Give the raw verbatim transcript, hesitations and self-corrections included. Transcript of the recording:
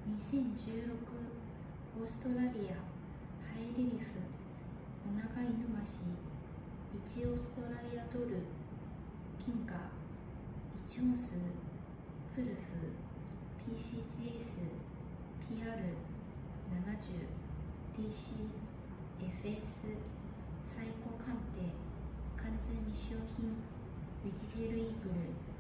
にせんじゅうろくオーストラリアハイレリフオナガイヌワシいちオーストラリアドル金貨いちオンスプルフ ピーシージーエス ピーアールななじゅう ディーシー エフエス 最高鑑定完全未使用品ベジテールイーグル